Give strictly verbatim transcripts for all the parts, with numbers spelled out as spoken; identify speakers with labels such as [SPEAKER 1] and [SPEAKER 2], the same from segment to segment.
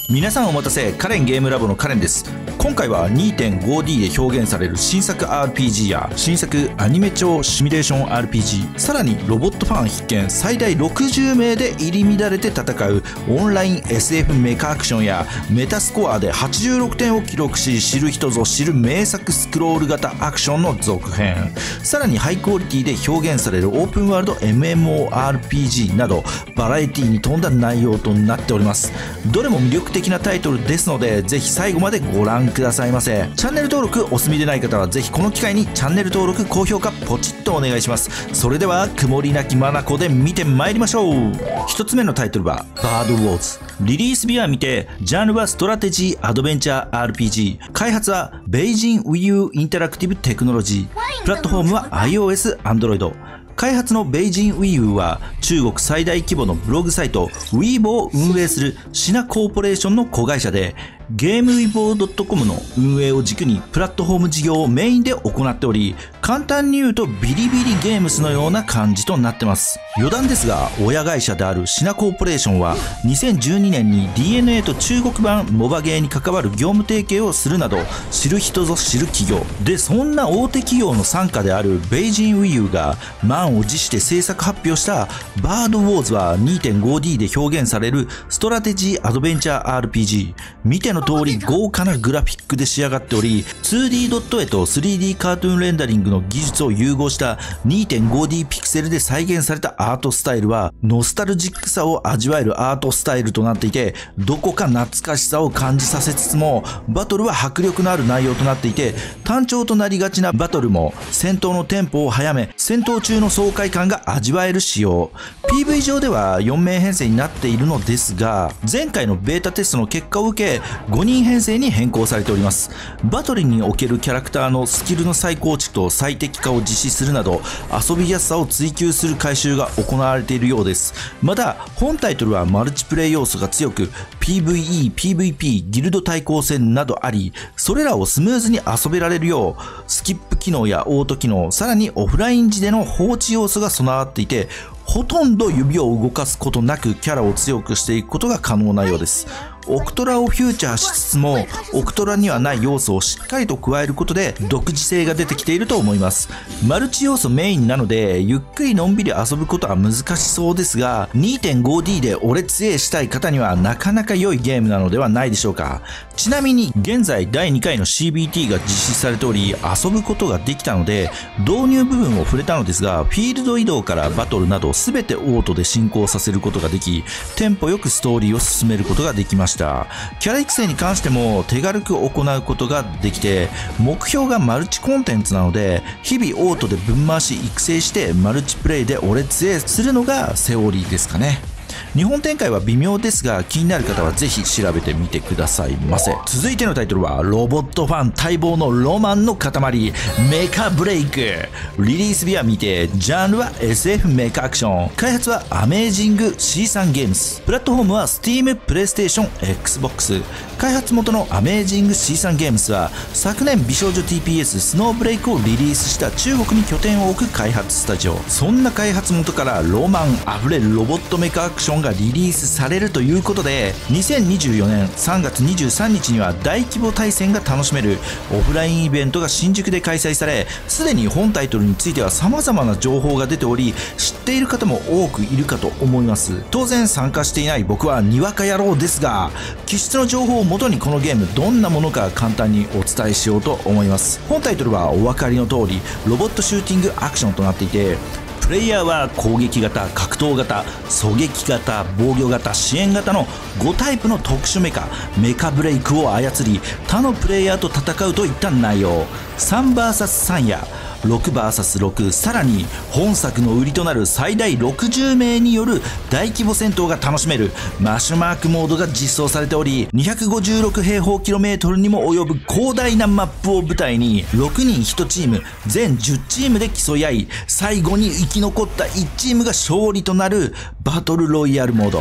[SPEAKER 1] 皆さんお待たせ、カレンゲームラボのカレンです。今回は にてんごディー で表現される新作 アールピージー や新作アニメ調シミュレーション アールピージー、 さらにロボットファン必見最大ろくじゅうめいで入り乱れて戦うオンライン エスエフ メカアクションやメタスコアではちじゅうろくてんを記録し知る人ぞ知る名作スクロール型アクションの続編、さらにハイクオリティで表現されるオープンワールド エムエムオーアールピージー などバラエティに富んだ内容となっております。どれも魅力的なタイトルですので、ぜひ最後までご覧くださいませ。チャンネル登録お済みでない方はぜひこの機会にチャンネル登録高評価ポチッとお願いします。それでは曇りなき眼で見てまいりましょう。一つ目のタイトルはバードウォーズ。リリース日は未定、ジャンルはストラテジーアドベンチャー アールピージー、 開発はベイジン WiiU インタラクティブテクノロジー、プラットフォームは iOS、Android。開発のベイジン WiiU は中国最大規模のブログサイト Weibo を運営するシナコーポレーションの子会社で、ゲームウィボー ドットコム の運営を軸にプラットフォーム事業をメインで行っており、簡単に言うとビリビリゲームスのような感じとなってます。余談ですが、親会社であるシナコーポレーションはにせんじゅうにねんに ディーエヌエー と中国版モバゲーに関わる業務提携をするなど知る人ぞ知る企業で、そんな大手企業の傘下であるベイジン WiiU が満を持して制作発表したバードウォーズは にてんごディー で表現されるストラテジーアドベンチャー アールピージー。 見ての通り豪華なグラフィックで仕上がっており、 ツーディー ドット絵と スリーディー カートゥーンレンダリングの技術を融合した にてんごディー ピクセルで再現されたアートスタイルはノスタルジックさを味わえるアートスタイルとなっていて、どこか懐かしさを感じさせつつもバトルは迫力のある内容となっていて、単調となりがちなバトルも戦闘のテンポを速め戦闘中の爽快感が味わえる仕様。 ピーブイ 上ではよんめい編成になっているのですが、前回のベータテストの結果を受けごにん編成に変更されております。バトルにおけるキャラクターのスキルの再構築と最適化を実施するなど遊びやすさを追求する改修が行われているようです。また本タイトルはマルチプレイ要素が強く ピーブイイー、ピーブイピー、ギルド対抗戦などあり、それらをスムーズに遊べられるようスキップ機能やオート機能、さらにオフライン時での放置要素が備わっていて、ほとんど指を動かすことなくキャラを強くしていくことが可能なようです。オクトラをフューチャーしつつもオクトラにはない要素をしっかりと加えることで独自性が出てきていると思います。マルチ要素メインなのでゆっくりのんびり遊ぶことは難しそうですが、 にてんごディー で俺強えしたい方にはなかなか良いゲームなのではないでしょうか。ちなみに現在だいにかいの シービーティー が実施されており遊ぶことができたので導入部分を触れたのですが、フィールド移動からバトルなど全てオートで進行させることができ、テンポよくストーリーを進めることができました。キャラ育成に関しても手軽く行うことができて、目標がマルチコンテンツなので日々オートでぶん回し育成してマルチプレイで俺強えするのがセオリーですかね。日本展開は微妙ですが気になる方はぜひ調べてみてくださいませ。続いてのタイトルはロボットファン待望のロマンの塊メカブレイク。リリース日は未定、ジャンルは エスエフ メカアクション、開発はアメージング シースリー ゲームス、プラットフォームは Steam、プレイステーション、Xbox。開発元のアメージング シースリー ゲームスは昨年美少女 ティーピーエス スノーブレイクをリリースした中国に拠点を置く開発スタジオ。そんな開発元からロマンあふれるロボットメカアクションがリリースされるということで、にせんにじゅうよねんさんがつにじゅうさんにちには大規模対戦が楽しめるオフラインイベントが新宿で開催され、すでに本タイトルについては様々な情報が出ており知っている方も多くいるかと思います。当然参加していない僕はにわか野郎ですが、気質の情報をもとにこのゲームどんなものか簡単にお伝えしようと思います。本タイトルはお分かりの通りロボットシューティングアクションとなっていて、プレイヤーは攻撃型、格闘型、狙撃型、防御型、支援型のごタイプの特殊メカメカブレイクを操り他のプレイヤーと戦うといった内容。 さんブイエスさん やろくブイエスろく、さらに本作の売りとなる最大ろくじゅうめいによる大規模戦闘が楽しめるマシュマークモードが実装されており、にひゃくごじゅうろくへいほうキロメートルにも及ぶ広大なマップを舞台にろくにんいちチーム全じゅうチームで競い合い、最後に生き残ったいちチームが勝利となるバトルロイヤルモード。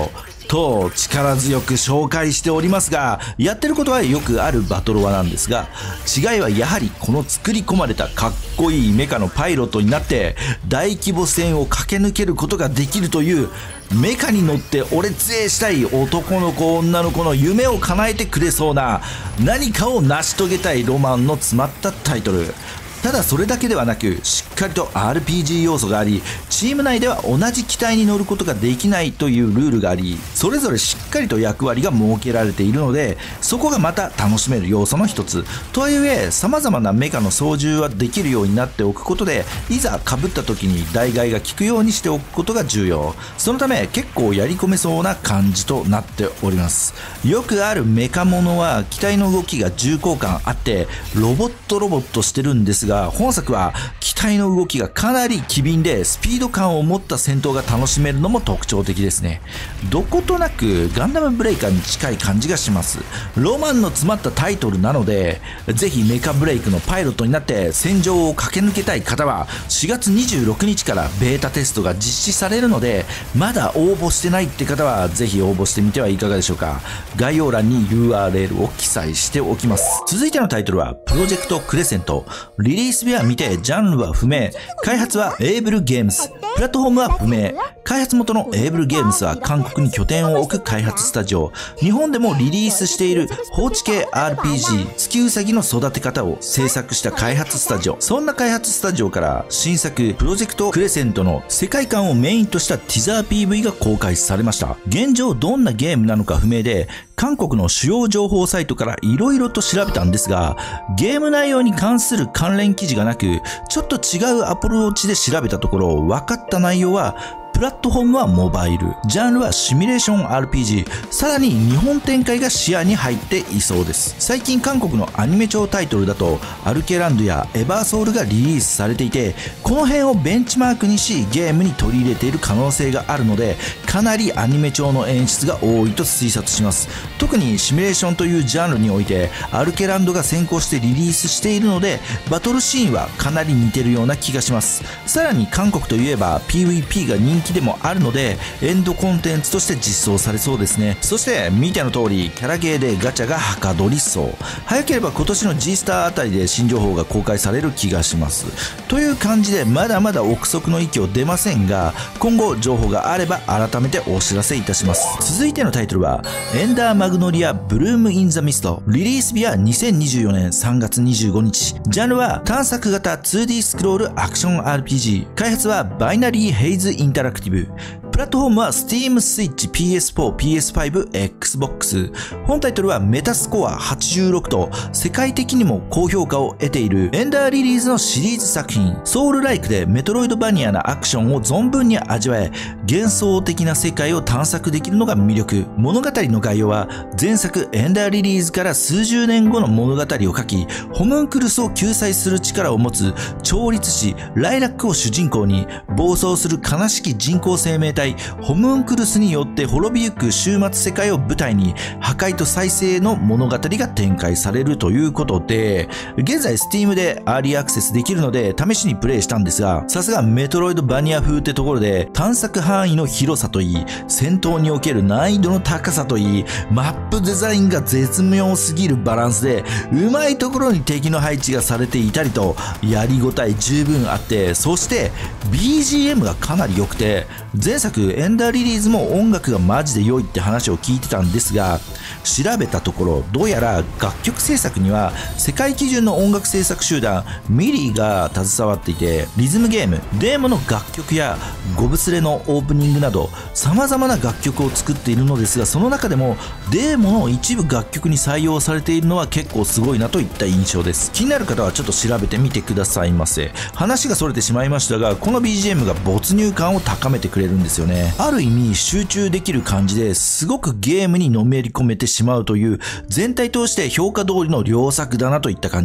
[SPEAKER 1] と力強く紹介しておりますが、やってることはよくあるバトロワなんですが、違いはやはりこの作り込まれたかっこいいメカのパイロットになって大規模戦を駆け抜けることができるという、メカに乗って俺強えしたい男の子女の子の夢を叶えてくれそうな、何かを成し遂げたいロマンの詰まったタイトル。ただそれだけではなく、しっかりと アールピージー 要素があり、チーム内では同じ機体に乗ることができないというルールがあり、それぞれしっかりと役割が設けられているので、そこがまた楽しめる要素の一つ。とはいえ、様々なメカの操縦はできるようになっておくことで、いざ被った時に代替が効くようにしておくことが重要。そのため結構やり込めそうな感じとなっております。よくあるメカものは機体の動きが重厚感あって、ロボットロボットしてるんですが、本作は機体の動きがかなり機敏でスピード感を持った戦闘が楽しめるのも特徴的ですね。どことなくガンダムブレイカーに近い感じがします。ロマンの詰まったタイトルなので、ぜひメカブレイクのパイロットになって戦場を駆け抜けたい方はしがつにじゅうろくにちからベータテストが実施されるので、まだ応募してないって方はぜひ応募してみてはいかがでしょうか。概要欄に ユーアールエル を記載しておきます。続いてのタイトルはプロジェクトクレセント。リリース日は未定、ジャンルは不明、開発はエイブルゲームス、プラットフォームは不明。開発元のエイブルゲームスは韓国に拠点を置く開発スタジオ。日本でもリリースしている放置系 アールピージー 月うさぎの育て方を制作した開発スタジオ。そんな開発スタジオから新作プロジェクトクレセントの世界観をメインとしたティザー ピーブイ が公開されました。現状どんなゲームなのか不明で、韓国の主要情報サイトから色々と調べたんですが、ゲーム内容に関する関連記事がなく、ちょっと違うアプローチで調べたところ、分かった内容は、プラットフォームはモバイル、ジャンルはシミュレーション アールピージー、さらに日本展開が視野に入っていそうです。最近韓国のアニメ調タイトルだと、アルケランドやエバーソウルがリリースされていて、この辺をベンチマークにしゲームに取り入れている可能性があるので、かなりアニメ調の演出が多いと推察します。特にシミュレーションというジャンルにおいて、アルケランドが先行してリリースしているので、バトルシーンはかなり似てるような気がします。さらに韓国といえば ピーブイピー が人気でもあるので、エンドコンテンツとして実装されそうですね。そして見ての通り、キャラゲーでガチャがはかどりそう。早ければ今年の G スターあたりで新情報が公開される気がします。という感じで、まだまだ憶測の域を出ませんが、今後情報があれば改めてお知らせいたします。続いてのタイトルはエンダーマグノリアブルームインザミスト。リリース日はにせんにじゅうよねんさんがつにじゅうごにち。ジャンルは探索型 ツーディー スクロールアクション アールピージー。開発はバイナリーヘイズインタラクティブ。プラットフォームは Steam、Switch、ピーエスフォー、ピーエスファイブ、Xbox。本タイトルはメタスコアはちじゅうろくと世界的にも高評価を得ているエンダーリリーズのシリーズ作品。ソウルライクでメトロイドバニアなアクションを存分に味わえ、幻想的な世界を探索できるのが魅力。物語の概要は前作エンダーリリーズから数十年後の物語を書き、ホムンクルスを救済する力を持つ超律師ライラックを主人公に、暴走する悲しき人工生命体ホムンクルスによって滅びゆく終末世界を舞台に破壊と再生の物語が展開されるということで、現在 Steam でアーリーアクセスできるので試しにプレイしたんですが、さすがメトロイドバニア風ってところで探索範囲の広さといい、戦闘における難易度の高さといい、マップデザインが絶妙すぎるバランスで、うまいところに敵の配置がされていたりと、やりごたえ十分あって、そして ビージーエム がかなり良くて、前作エンダーリリーズも音楽がマジで良いって話を聞いてたんですが、調べたところどうやら楽曲制作には世界基準の音楽制作集団ミリーが携わっていて、リズムゲーム、デーモの楽曲やゴブスレのオープニングなど様々な楽曲を作っているのですが、その中でもデーモの一部楽曲に採用されているのは結構すごいなといった印象です。気になる方はちょっと調べてみてくださいませ。話がそれてしまいましたが、この ビージーエム が没入感を高めてくれるんですよね。ある意味集中できる感じですごくゲームにのめり込めてしまうという、全体通して評価通りの良作だなといった感じです。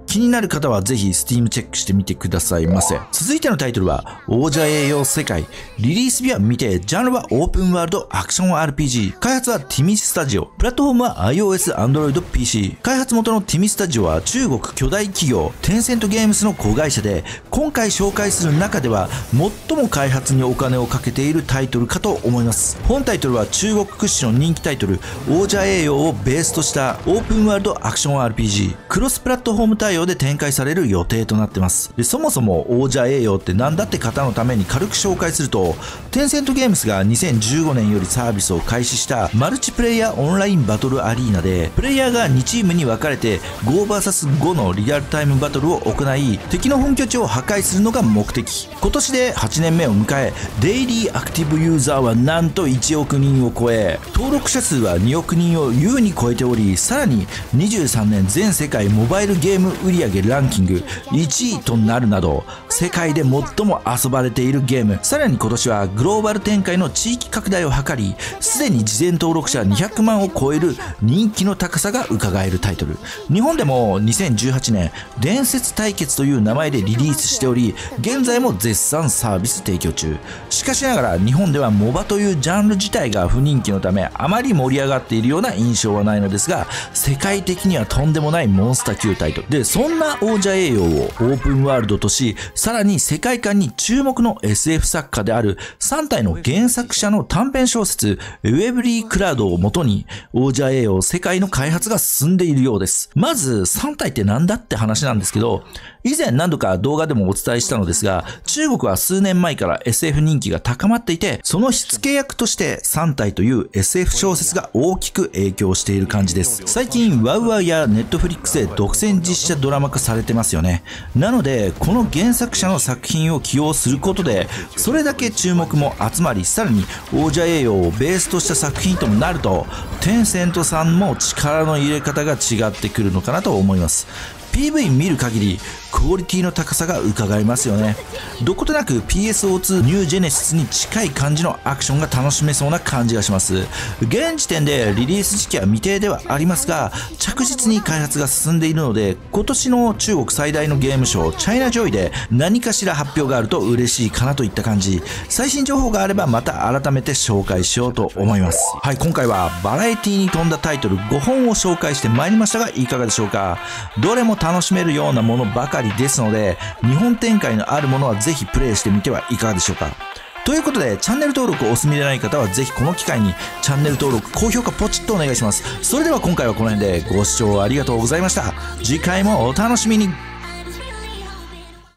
[SPEAKER 1] 気になる方はぜひ Steam チェックしてみてくださいませ。続いてのタイトルは王者栄養世界。リリース日は未定、ジャンルはオープンワールドアクション アールピージー、開発はティミスタジオ、プラットフォームは iOS、Android、ピーシー。開発元のティミスタジオは中国巨大企業テンセントゲームスの子会社で、今回紹介する中では最も開発にお金をかけているタイトルかと思います。本タイトルは中国屈指の人気タイトル王者栄養をベースとしたオープンワールドアクション アールピージー、クロスプラットフォーム対応で展開される予定となってます。で、そもそも王者栄養って何だって方のために軽く紹介すると、テンセントゲームスがにせんじゅうごねんよりサービスを開始したマルチプレイヤーオンラインバトルアリーナで、プレイヤーがにチームに分かれて ごブイエスご のリアルタイムバトルを行い、敵の本拠地を破壊するのが目的。今年ではちねんめを迎え、デイリーアクティブユーザーはなんといちおくにんを超え、登録者数はにおくにんを優に超えており、さらににじゅうさんねん全世界モバイルゲーム売上ランキングいちいとなるなど、世界で最も遊ばれているゲーム。さらに今年はグローバル展開の地域拡大を図り、すでに事前登録者にひゃくまんを超える人気の高さが伺えるタイトル。日本でもにせんじゅうはちねん伝説対決という名前でリリースしており、現在も絶賛サービス提供中。しかしながら日本ではモバというジャンル自体が不人気のため、あまり盛り上がっているような印象はないのですが、世界的にはとんでもないモンスター級タイトルで、そんな王者栄養をオープンワールドとし、さらに世界観に注目の エスエフ 作家であるさん体の原作者の短編小説ウェブリー・クラウドをもとに王者栄養世界の開発が進んでいるようです。まずさん体ってなんだって話なんですけど、以前何度か動画でもお伝えしたのですが、中国は数年前から エスエフ 人気が高まっていて、その火付け役としてさん体という エスエフ 小説が大きく影響している感じです。最近ワウワウやネットフリックスで独占実写ドラマ化されてますよね。なのでこの原作者の作品を起用することで、それだけ注目も集まり、さらに王者栄養をベースとした作品ともなると、テンセントさんも力の入れ方が違ってくるのかなと思います。ピーブイ 見る限りクオリティの高さが伺えますよね。どことなく ピーエスオーツー ニュージェネシスに近い感じのアクションが楽しめそうな感じがします。現時点でリリース時期は未定ではありますが、着実に開発が進んでいるので、今年の中国最大のゲームショーチャイナジョイで何かしら発表があると嬉しいかなといった感じ。最新情報があればまた改めて紹介しようと思います。はい、今回はバラエティに富んだタイトルごほんを紹介してまいりましたが、いかがでしょうか。どれも楽しめるようなものばかりですので、日本展開のあるものはぜひプレイしてみてはいかがでしょうか。ということで、チャンネル登録をお済みでない方はぜひこの機会にチャンネル登録、高評価ポチッとお願いします。それでは今回はこの辺でご視聴ありがとうございました。次回もお楽しみに。